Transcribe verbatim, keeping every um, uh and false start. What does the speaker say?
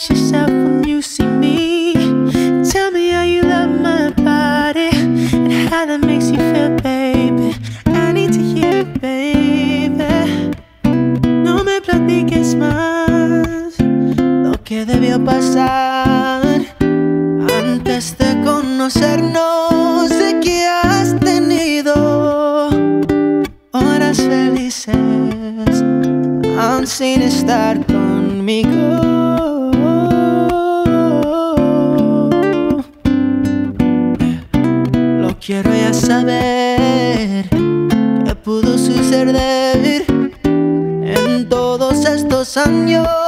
touch yourself when you see me. Tell me how you love my body and how that makes you feel, baby. I need to hear it, baby. No me platiques más lo que debió pasar antes de conocernos. Sé que has tenido horas felices aún sin estar conmigo. Lo quiero ya saber qué pudo suceder en todos estos años.